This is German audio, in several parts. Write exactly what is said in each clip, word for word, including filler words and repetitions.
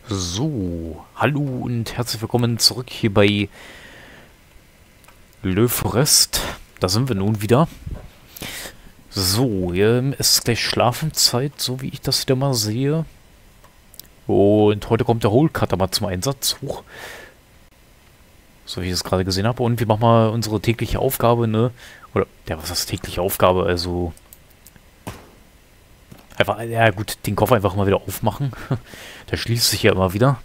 So, hallo und herzlich willkommen zurück hier bei Le Forest. Da sind wir nun wieder. So, ähm, es ist gleich Schlafenszeit, so wie ich das wieder mal sehe. Und heute kommt der Hole Cutter mal zum Einsatz. Hoch. So wie ich es gerade gesehen habe. Und wir machen mal unsere tägliche Aufgabe, ne? Oder, ja, was ist tägliche Aufgabe? Also, einfach, ja gut, den Koffer einfach mal wieder aufmachen. Der schließt sich ja immer wieder.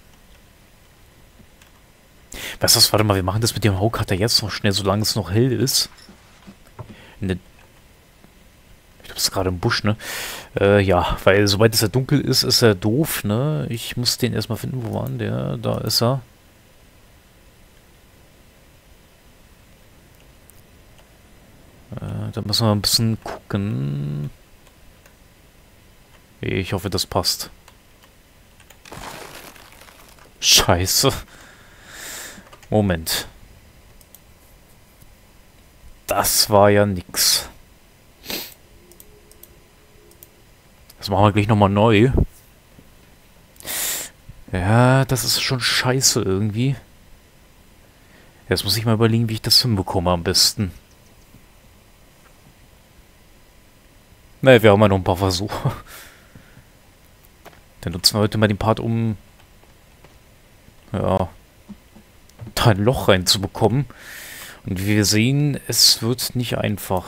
Weißt du was, warte mal, wir machen das mit dem Hole-Cutter jetzt noch schnell, solange es noch hell ist. Ne, ich glaube, es ist gerade im Busch, ne? Äh, ja, weil sobald es ja dunkel ist, ist er doof, ne? Ich muss den erstmal finden. Wo war denn der? Da ist er. Äh, da müssen wir ein bisschen gucken. Ich hoffe, das passt. Scheiße. Moment. Das war ja nix. Das machen wir gleich nochmal neu. Ja, das ist schon scheiße irgendwie. Jetzt muss ich mal überlegen, wie ich das hinbekomme am besten. Naja, wir haben ja noch ein paar Versuche. Dann nutzen wir heute mal den Part, um ja, da ein Loch reinzubekommen. Und wie wir sehen, es wird nicht einfach.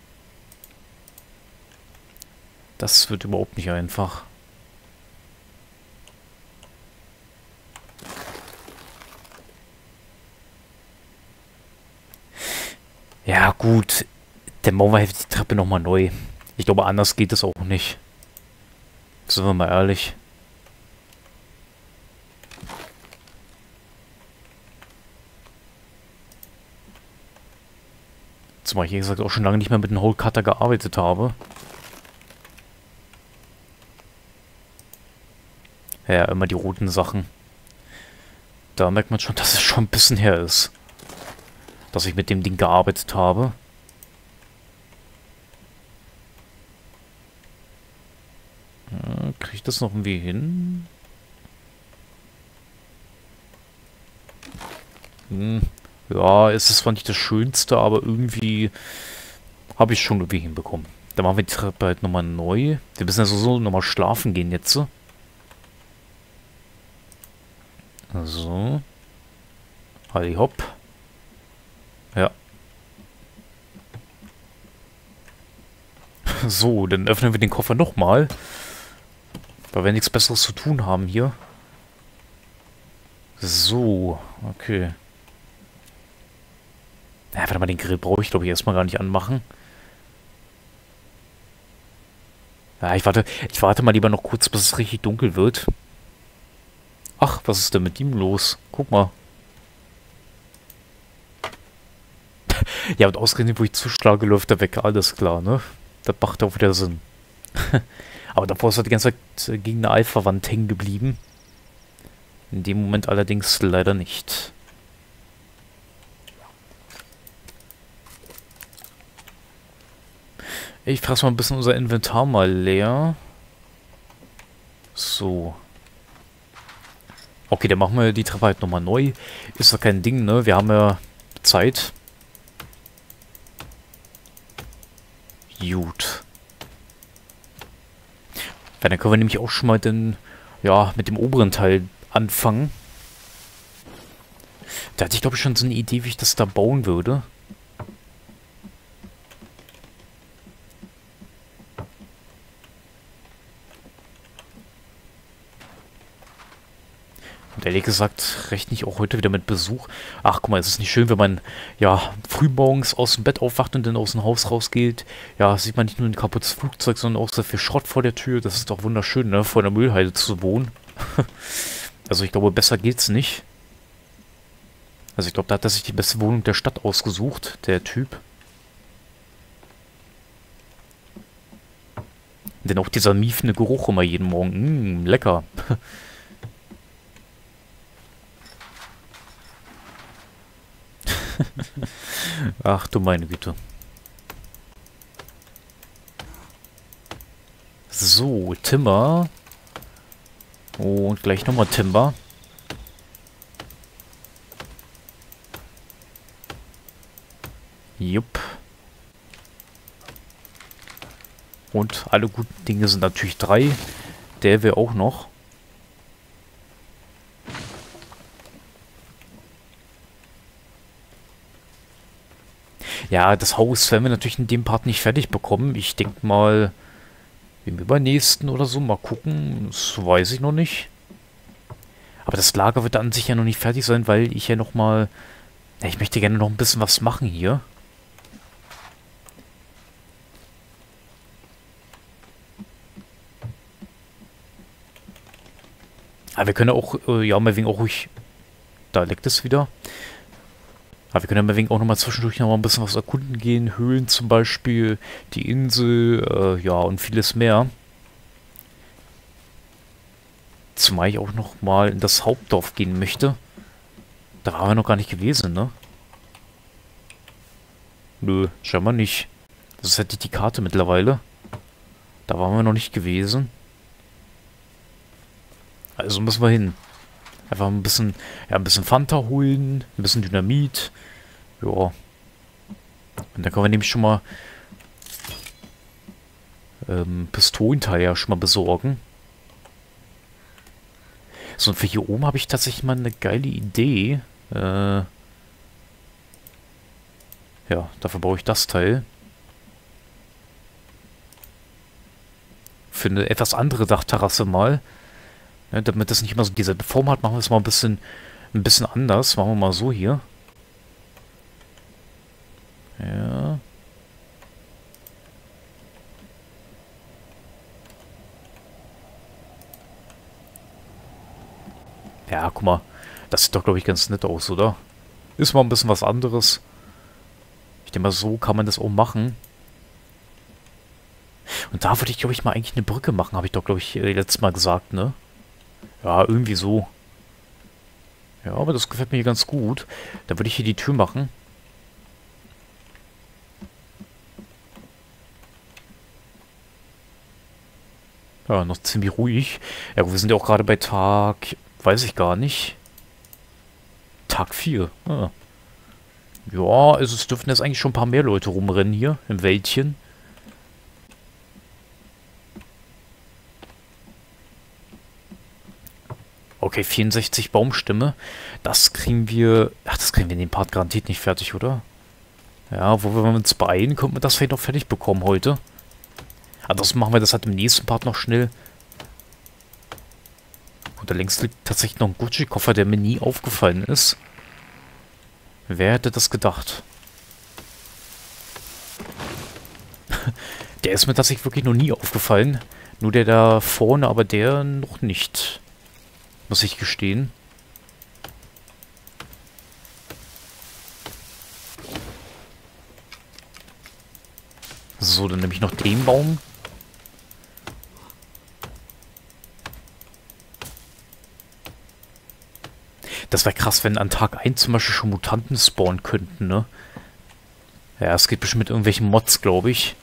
Das wird überhaupt nicht einfach. Ja gut, dann bauen wir halt die Treppe nochmal neu. Ich glaube, anders geht es auch nicht. Sind wir mal ehrlich. Zumal ich, wie gesagt, auch schon lange nicht mehr mit einem Hole Cutter gearbeitet habe. Ja, immer die roten Sachen. Da merkt man schon, dass es schon ein bisschen her ist, dass ich mit dem Ding gearbeitet habe. Ja, kriege ich das noch irgendwie hin? Hm. Ja, es ist zwar nicht das Schönste, aber irgendwie habe ich schon irgendwie hinbekommen. Dann machen wir die Treppe halt nochmal neu. Wir müssen ja sowieso nochmal schlafen gehen jetzt. So. Halli hopp. Ja. So, dann öffnen wir den Koffer nochmal. Weil wir nichts Besseres zu tun haben hier. So, okay. Ja, warte mal, den Grill brauche ich, glaube ich, erstmal gar nicht anmachen. Ja, ich warte, ich warte mal lieber noch kurz, bis es richtig dunkel wird. Ach, was ist denn mit ihm los? Guck mal. Ja, und ausgerechnet, wo ich zuschlage, läuft er weg. Alles klar, ne? Das macht auch wieder Sinn. Aber davor ist er die ganze Zeit gegen eine Alpha-Wand hängen geblieben. In dem Moment allerdings leider nicht. Ich fresse mal ein bisschen unser Inventar mal leer. So. Okay, dann machen wir die Treppe halt nochmal neu. Ist doch kein Ding, ne? Wir haben ja Zeit. Gut. Ja, dann können wir nämlich auch schon mal den, ja, mit dem oberen Teil anfangen. Da hatte ich, glaube ich, schon so eine Idee, wie ich das da bauen würde. Und ehrlich gesagt, rechne ich auch heute wieder mit Besuch. Ach, guck mal, es ist nicht schön, wenn man, ja, frühmorgens aus dem Bett aufwacht und dann aus dem Haus rausgeht. Ja, sieht man nicht nur ein kaputtes Flugzeug, sondern auch so viel Schrott vor der Tür. Das ist doch wunderschön, ne, vor einer Müllhalde zu wohnen. Also ich glaube, besser geht's nicht. Also ich glaube, da hat er sich die beste Wohnung der Stadt ausgesucht, der Typ. Denn auch dieser miefende Geruch immer jeden Morgen. Mmm, lecker. Ach du meine Güte. So, Timmer. Und gleich nochmal Timber. Jupp. Und alle guten Dinge sind natürlich drei. Der wäre auch noch. Ja, das Haus werden wir natürlich in dem Part nicht fertig bekommen. Ich denke mal im übernächsten oder so. Mal gucken. Das weiß ich noch nicht. Aber das Lager wird an sich ja noch nicht fertig sein, weil ich ja noch mal... Ja, ich möchte gerne noch ein bisschen was machen hier. Aber wir können auch, äh, ja, meinetwegen auch ruhig... Da leckt es wieder. Aber wir können ja meinetwegen auch nochmal zwischendurch noch mal ein bisschen was erkunden gehen. Höhlen zum Beispiel, die Insel, äh, ja, und vieles mehr. Zumal ich auch noch mal in das Hauptdorf gehen möchte. Da waren wir noch gar nicht gewesen, ne? Nö, scheinbar nicht. Das ist halt die Karte mittlerweile. Da waren wir noch nicht gewesen. Also müssen wir hin. Einfach ein bisschen, ja, ein bisschen Fanta holen, ein bisschen Dynamit. Ja. Und dann können wir nämlich schon mal ähm, Pistolenteile ja schon mal besorgen. So, und für hier oben habe ich tatsächlich mal eine geile Idee. Äh, ja, dafür brauche ich das Teil. Für eine etwas andere Dachterrasse mal. Ja, damit das nicht immer so diese Form hat, machen wir es mal ein bisschen, ein bisschen anders. Machen wir mal so hier. Ja. Ja, guck mal. Das sieht doch, glaube ich, ganz nett aus, oder? Ist mal ein bisschen was anderes. Ich denke mal, so kann man das auch machen. Und da würde ich, glaube ich, mal eigentlich eine Brücke machen, habe ich doch, glaube ich, letztes Mal gesagt, ne? Ja, irgendwie so. Ja, aber das gefällt mir hier ganz gut. Da würde ich hier die Tür machen. Ja, noch ziemlich ruhig. Ja, gut, wir sind ja auch gerade bei Tag... Weiß ich gar nicht. Tag vier. Ah. Ja, also es dürften jetzt eigentlich schon ein paar mehr Leute rumrennen hier im Wäldchen. Okay, vierundsechzig Baumstämme. Das kriegen wir... Ach, das kriegen wir in dem Part garantiert nicht fertig, oder? Ja, wo wir uns beeilen, könnten wir das vielleicht noch fertig bekommen heute. Ansonsten machen wir das halt im nächsten Part noch schnell. Und da links liegt tatsächlich noch ein Gucci-Koffer, der mir nie aufgefallen ist. Wer hätte das gedacht? Der ist mir tatsächlich wirklich noch nie aufgefallen. Nur der da vorne, aber der noch nicht. Muss ich gestehen. So, dann nehme ich noch den Baum. Das wäre krass, wenn an Tag eins zum Beispiel schon Mutanten spawnen könnten, ne? Ja, es geht bestimmt mit irgendwelchen Mods, glaube ich.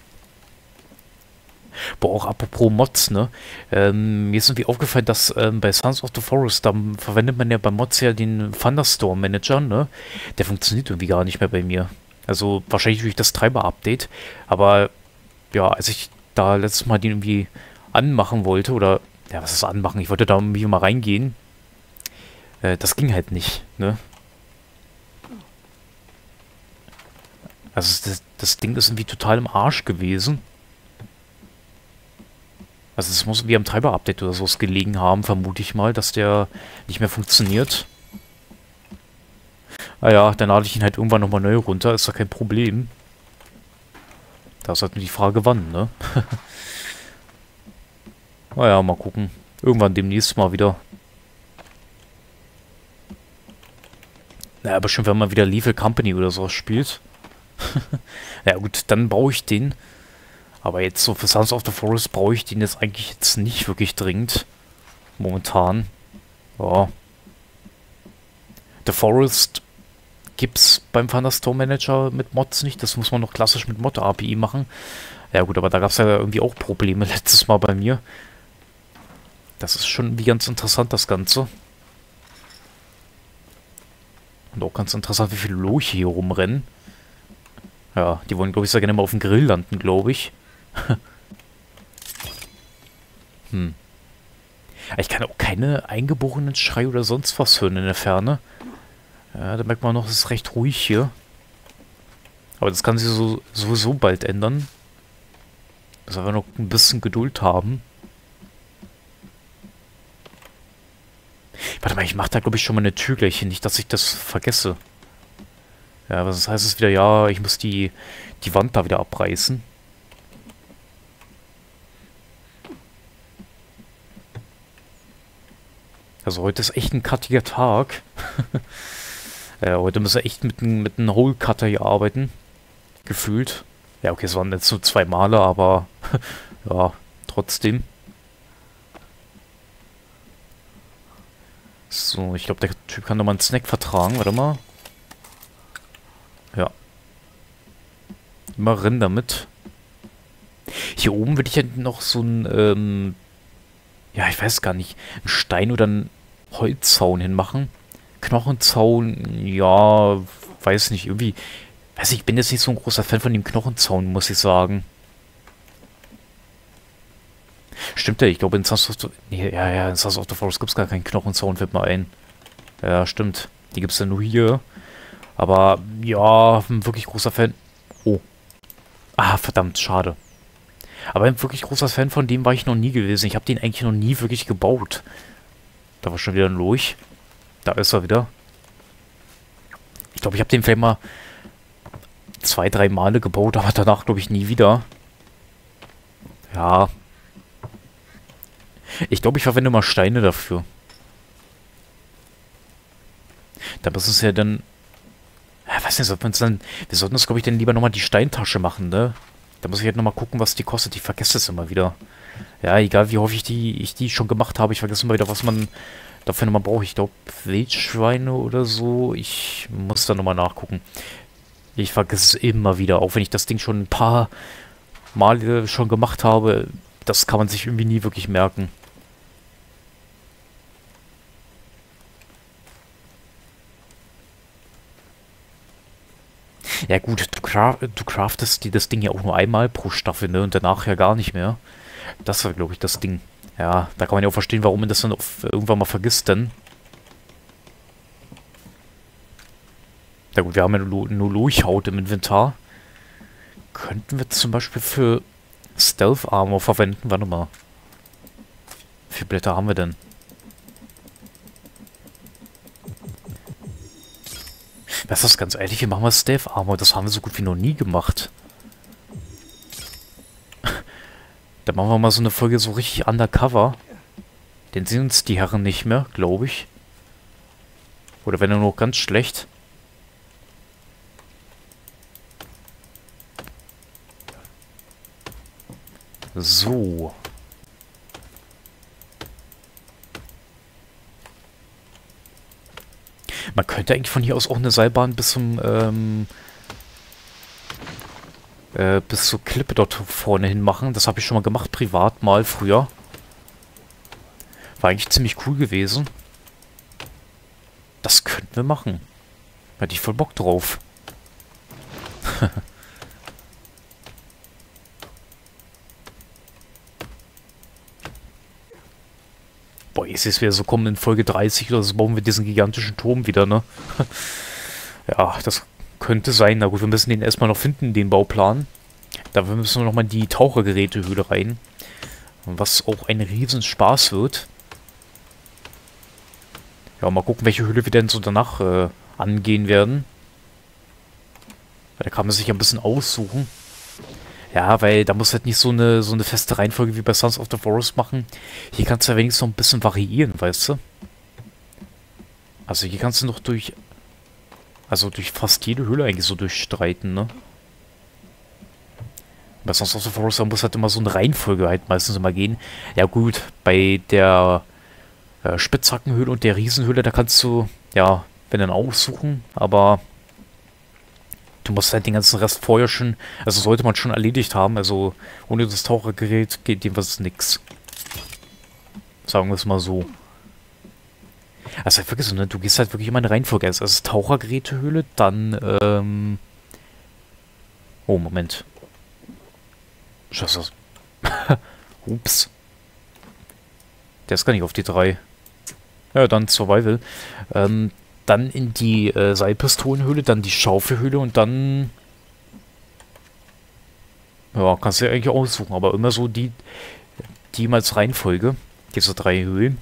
Boah, auch apropos Mods, ne? Ähm, mir ist irgendwie aufgefallen, dass ähm, bei Sons of the Forest, da verwendet man ja bei Mods ja den Thunderstorm Manager, ne? Der funktioniert irgendwie gar nicht mehr bei mir. Also wahrscheinlich durch das Treiber-Update. Aber ja, als ich da letztes Mal den irgendwie anmachen wollte, oder, ja, was ist anmachen? Ich wollte da irgendwie mal reingehen. Äh, das ging halt nicht, ne? Also das, das Ding ist irgendwie total im Arsch gewesen. Also es muss wie am Treiber-Update oder sowas gelegen haben, vermute ich mal, dass der nicht mehr funktioniert. Naja, dann lade ich ihn halt irgendwann nochmal neu runter, ist doch kein Problem. Da ist halt nur die Frage, wann, ne? Naja, mal gucken. Irgendwann demnächst mal wieder. Naja, bestimmt, wenn man wieder Lethal Company oder sowas spielt. Ja gut, dann brauche ich den. Aber jetzt so für Sons of the Forest brauche ich den jetzt eigentlich jetzt nicht wirklich dringend. Momentan. Ja. The Forest gibt's beim Thunderstorm Manager mit Mods nicht. Das muss man noch klassisch mit Mod-A P I machen. Ja gut, aber da gab es ja irgendwie auch Probleme letztes Mal bei mir. Das ist schon wie ganz interessant, das Ganze. Und auch ganz interessant, wie viele Lurche hier rumrennen. Ja, die wollen, glaube ich, sehr gerne mal auf dem Grill landen, glaube ich. hm. Ich kann auch keine eingeborenen Schrei oder sonst was hören in der Ferne. Ja, da merkt man noch, es ist recht ruhig hier. Aber das kann sich so, sowieso bald ändern. Müssen wir noch ein bisschen Geduld haben. Warte mal, ich mache da, glaube ich, schon mal eine Tür gleich hin. Nicht, dass ich das vergesse. Ja, was heißt es wieder? Ja, ich muss die, die Wand da wieder abreißen. Also heute ist echt ein cuttiger Tag. Ja, heute müssen wir echt mit, mit einem Hole Cutter hier arbeiten. Gefühlt. Ja, okay, es waren jetzt nur zwei Male, aber ja, trotzdem. So, ich glaube, der Typ kann nochmal einen Snack vertragen. Warte mal. Ja. Immer rein damit. Hier oben würde ich ja noch so ein, ähm, ja, ich weiß gar nicht, einen Stein oder einen Holzzaun hinmachen. Knochenzaun, ja, weiß nicht, irgendwie, weiß ich, ich bin jetzt nicht so ein großer Fan von dem Knochenzaun, muss ich sagen. Stimmt ja, ich glaube in Sons of the... Nee, ja, ja, in Sons of the Forest gibt es gar keinen Knochenzaun, fällt mir ein. Ja, stimmt. Die gibt es ja nur hier. Aber, ja, ein wirklich großer Fan... Oh. Ah, verdammt, schade. Aber ein wirklich großer Fan von dem war ich noch nie gewesen. Ich habe den eigentlich noch nie wirklich gebaut. Da war schon wieder ein Lurch. Da ist er wieder. Ich glaube, ich habe den vielleicht mal zwei, drei Male gebaut, aber danach glaube ich nie wieder. Ja. Ich glaube, ich verwende mal Steine dafür. Da müssen es ja dann... Ja, weiß nicht, sollten wir uns dann... Wir sollten uns, glaube ich, dann lieber nochmal die Steintasche machen, ne? Da muss ich halt nochmal gucken, was die kostet. Ich vergesse es immer wieder. Ja, egal wie häufig die, ich die schon gemacht habe. Ich vergesse immer wieder, was man dafür nochmal braucht. Ich glaube, Wildschweine oder so. Ich muss da nochmal nachgucken. Ich vergesse es immer wieder. Auch wenn ich das Ding schon ein paar Male schon gemacht habe. Das kann man sich irgendwie nie wirklich merken. Ja gut, du, cra du craftest dir das Ding ja auch nur einmal pro Staffel, ne? Und danach ja gar nicht mehr. Das war, glaube ich, das Ding. Ja, da kann man ja auch verstehen, warum man das dann auf, irgendwann mal vergisst, denn. Ja gut, wir haben ja nur, nur Lurchhaut im Inventar. Könnten wir zum Beispiel für Stealth Armor verwenden? Warte mal. Wie viele Blätter haben wir denn? Das ist ganz ehrlich, wir machen mal Stealth Armor. Das haben wir so gut wie noch nie gemacht. Da machen wir mal so eine Folge so richtig undercover. Den sehen uns die Herren nicht mehr, glaube ich. Oder wenn er nur ganz schlecht. So. Man könnte eigentlich von hier aus auch eine Seilbahn bis zum, ähm, äh, bis zur Klippe dort vorne hin machen. Das habe ich schon mal gemacht, privat mal früher. War eigentlich ziemlich cool gewesen. Das könnten wir machen. Hätte ich voll Bock drauf. Boah, ich sehe es wieder so kommen in Folge dreißig oder so bauen wir diesen gigantischen Turm wieder, ne? Ja, das könnte sein. Na gut, wir müssen den erstmal noch finden, den Bauplan. Dafür müssen wir nochmal in die Tauchergerätehöhle rein. Was auch ein Riesenspaß wird. Ja, mal gucken, welche Höhle wir denn so danach äh, angehen werden. Da kann man sich ein bisschen aussuchen. Ja, weil da muss halt nicht so eine, so eine feste Reihenfolge wie bei Sons of the Forest machen. Hier kannst du ja wenigstens noch ein bisschen variieren, weißt du? Also hier kannst du noch durch... Also durch fast jede Höhle eigentlich so durchstreiten, ne? Bei Sons of the Forest da muss halt immer so eine Reihenfolge halt meistens immer gehen. Ja gut, bei der äh, Spitzhackenhöhle und der Riesenhöhle, da kannst du, ja, wenn dann aussuchen, aber... Du musst halt den ganzen Rest vorher schon, also sollte man schon erledigt haben, also ohne das Tauchergerät geht jedenfalls nix. Sagen wir es mal so. Also halt wirklich so, ne? Du gehst halt wirklich immer in eine Reihenfolge. Also es ist Tauchergerätehöhle, dann, ähm... Oh, Moment. Was ist das? Ups. Der ist gar nicht auf die drei. Ja, dann Survival. Ähm, dann in die äh, Seilpistolenhöhle, dann die Schaufelhöhle und dann... Ja, kannst du ja eigentlich aussuchen, aber immer so die, die mal als Reihenfolge. Diese drei Höhlen.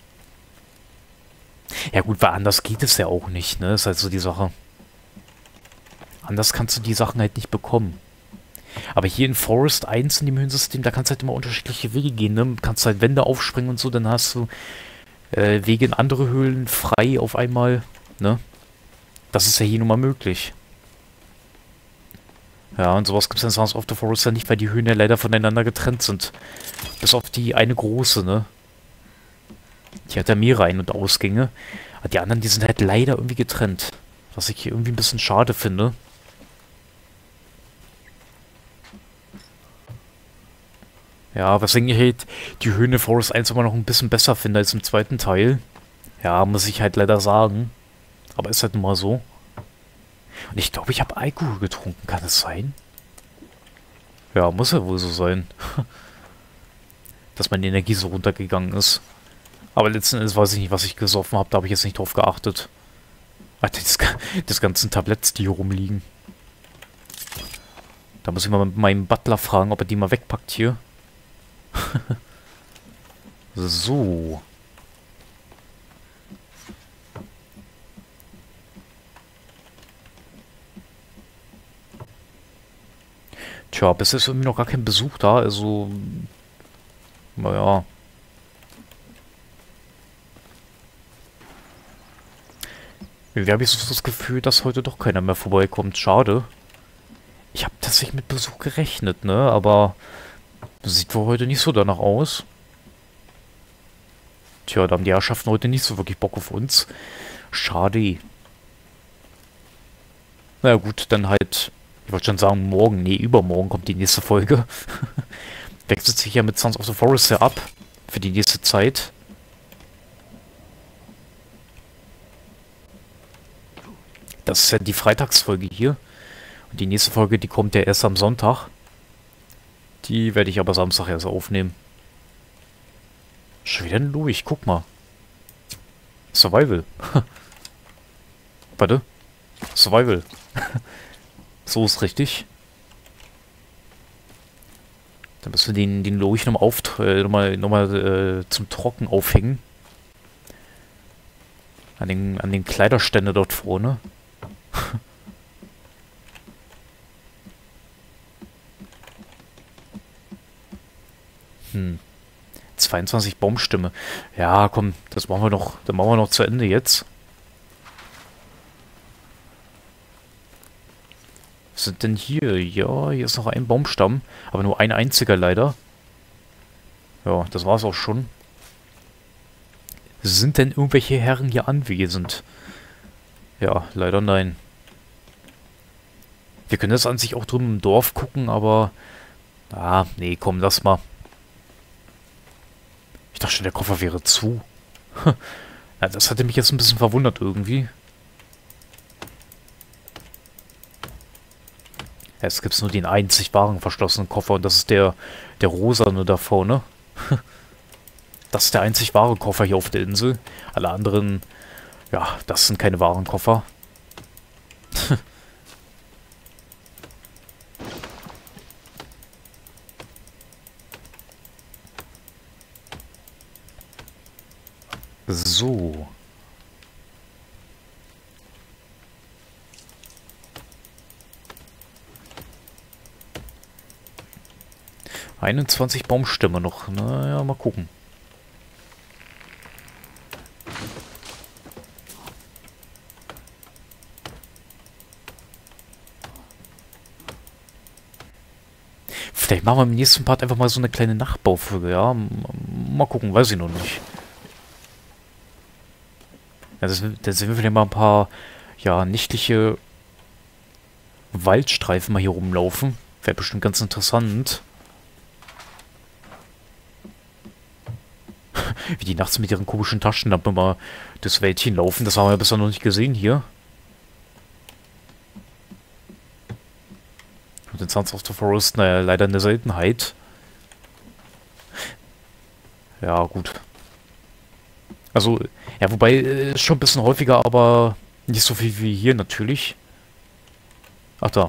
Ja gut, weil anders geht es ja auch nicht, ne? Ist halt so die Sache. Anders kannst du die Sachen halt nicht bekommen. Aber hier in Forest eins in dem Höhlensystem, da kannst du halt immer unterschiedliche Wege gehen, ne? Kannst halt Wände aufspringen und so, dann hast du äh, Wege in andere Höhlen frei auf einmal, ne? Das ist ja hier nun mal möglich. Ja, und sowas gibt es in Sons of the Forest ja nicht, weil die Höhlen ja leider voneinander getrennt sind. Bis auf die eine große, ne? Die hat ja mehrere Ein- und Ausgänge. Aber die anderen, die sind halt leider irgendwie getrennt. Was ich hier irgendwie ein bisschen schade finde. Ja, weswegen ich halt die Höhen in Forest eins immer noch ein bisschen besser finde als im zweiten Teil. Ja, muss ich halt leider sagen. Aber ist halt nun mal so. Und ich glaube, ich habe Alkohol getrunken. Kann es sein? Ja, muss ja wohl so sein. Dass meine Energie so runtergegangen ist. Aber letzten Endes weiß ich nicht, was ich gesoffen habe. Da habe ich jetzt nicht drauf geachtet. Alter, das, das ganzen Tabletts, die hier rumliegen. Da muss ich mal mit meinem Butler fragen, ob er die mal wegpackt hier. So. Tja, bis jetzt ist irgendwie noch gar kein Besuch da, also... Naja. Irgendwie habe ich so das Gefühl, dass heute doch keiner mehr vorbeikommt. Schade. Ich habe tatsächlich mit Besuch gerechnet, ne? Aber... Sieht wohl heute nicht so danach aus. Tja, da haben die Herrschaften heute nicht so wirklich Bock auf uns. Schade. Na ja, gut, dann halt... Ich wollte schon sagen, morgen. Nee, übermorgen kommt die nächste Folge. Wechselt sich ja mit Sons of the Forest ja ab. Für die nächste Zeit. Das ist ja die Freitagsfolge hier. Und die nächste Folge, die kommt ja erst am Sonntag. Die werde ich aber Samstag erst aufnehmen. Schon wieder durch, guck mal. Survival. Warte. Survival. So ist richtig. Dann müssen wir den, den Lurch nochmal auf, äh, nochmal, nochmal äh, zum Trocken aufhängen. An den, an den Kleiderständer dort vorne. hm. zweiundzwanzig Baumstämme. Ja, komm, das machen wir noch, dann machen wir noch zu Ende jetzt. Was sind denn hier? Ja, hier ist noch ein Baumstamm, aber nur ein einziger leider. Ja, das war's auch schon. Sind denn irgendwelche Herren hier anwesend? Ja, leider nein. Wir können jetzt an sich auch drüben im Dorf gucken, aber... Ah, nee, komm, lass mal. Ich dachte schon, der Koffer wäre zu. Ja, das hatte mich jetzt ein bisschen verwundert irgendwie. Jetzt gibt es nur den einzig wahren verschlossenen Koffer und das ist der, der rosane da vorne. Das ist der einzig wahre Koffer hier auf der Insel. Alle anderen, ja, das sind keine wahren Koffer. So. einundzwanzig Baumstämme noch. Naja, mal gucken. Vielleicht machen wir im nächsten Part einfach mal so eine kleine Nachbaufolge, ja? M- Mal gucken, weiß ich noch nicht. Ja, das, da sehen wir vielleicht mal ein paar, ja, nächtliche Waldstreifen mal hier rumlaufen. Wäre bestimmt ganz interessant. Wie die nachts mit ihren komischen Taschenlampen immer das Wäldchen laufen. Das haben wir bisher noch nicht gesehen hier. Und in Sons of the Forest, naja, leider eine Seltenheit. Ja, gut. Also, ja, wobei, äh, ist schon ein bisschen häufiger, aber nicht so viel wie hier natürlich. Ach da.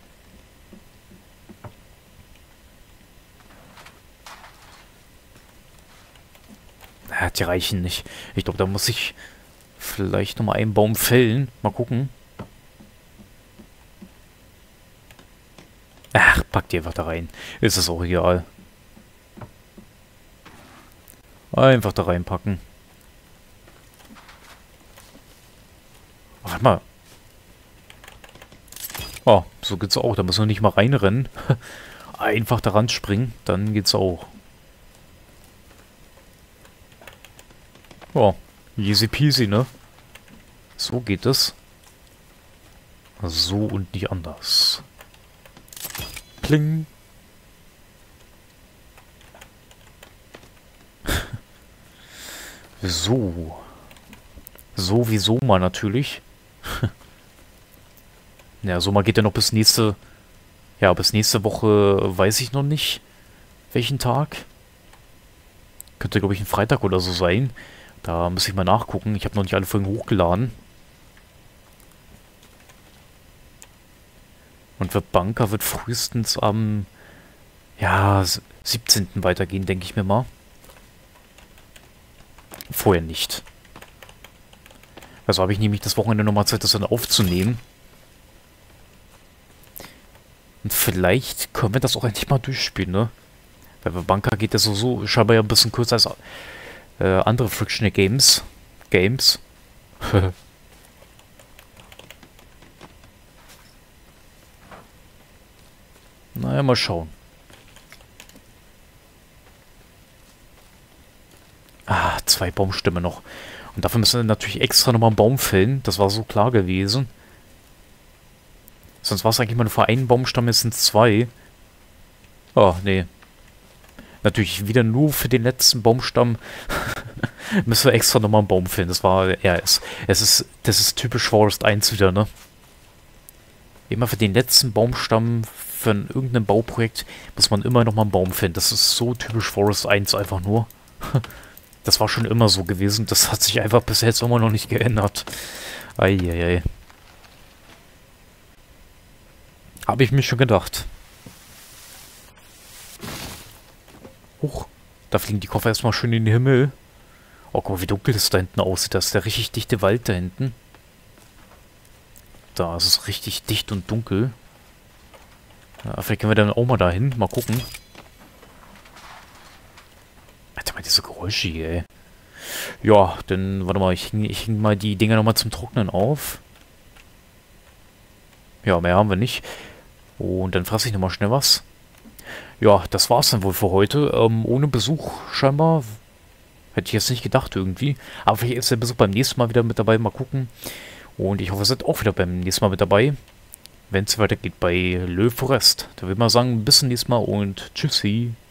Ja, die reichen nicht. Ich glaube, da muss ich vielleicht nochmal einen Baum fällen. Mal gucken. Ach, pack die einfach da rein. Ist es auch egal. Einfach da reinpacken. Warte mal. Oh, so geht's auch. Da müssen wir nicht mal reinrennen. Einfach da ran springen, dann geht's auch. Oh, easy peasy, ne? So geht es. So und nicht anders. Pling. So. Sowieso mal natürlich. Ja, so mal geht ja noch bis nächste... Ja, bis nächste Woche weiß ich noch nicht, welchen Tag. Könnte, glaube ich, ein Freitag oder so sein. Da muss ich mal nachgucken. Ich habe noch nicht alle Folgen hochgeladen. Und für Banker wird frühestens am... Ja, siebzehnten weitergehen, denke ich mir mal. Vorher nicht. Also habe ich nämlich das Wochenende nochmal Zeit, das dann aufzunehmen. Und vielleicht können wir das auch endlich mal durchspielen, ne? Weil bei Banker geht das so, so scheinbar ja ein bisschen kürzer als äh, andere Frictional Games. Games. Naja, mal schauen. Ah, zwei Baumstämme noch. Und dafür müssen wir natürlich extra nochmal einen Baum fällen. Das war so klar gewesen. Sonst war es eigentlich mal nur für einen Baumstamm, jetzt sind es zwei. Oh, nee. Natürlich wieder nur für den letzten Baumstamm müssen wir extra nochmal einen Baum fällen. Das war, ja, es, es ist, das ist typisch Forest eins wieder, ne? Immer für den letzten Baumstamm für ein, irgendein Bauprojekt muss man immer nochmal einen Baum fällen. Das ist so typisch Forest eins einfach nur. Das war schon immer so gewesen. Das hat sich einfach bis jetzt immer noch nicht geändert. Eieiei. Habe ich mir schon gedacht. Huch. Da fliegen die Koffer erstmal schön in den Himmel. Oh, guck mal, wie dunkel das da hinten aussieht. Das ist der richtig dichte Wald da hinten. Da ist es richtig dicht und dunkel. Ja, vielleicht können wir dann auch mal dahin. Mal gucken. Alter, mal diese Geräusche hier, ey. Ja, dann, warte mal, ich hing, ich hing mal die Dinger nochmal zum Trocknen auf. Ja, mehr haben wir nicht. Und dann fresse ich nochmal schnell was. Ja, das war's dann wohl für heute. Ähm, ohne Besuch scheinbar. Hätte ich jetzt nicht gedacht irgendwie. Aber vielleicht ist der Besuch beim nächsten Mal wieder mit dabei. Mal gucken. Und ich hoffe, ihr seid auch wieder beim nächsten Mal mit dabei. Wenn es weitergeht bei Le Forest. Da würde ich mal sagen, bis zum nächsten Mal und tschüssi.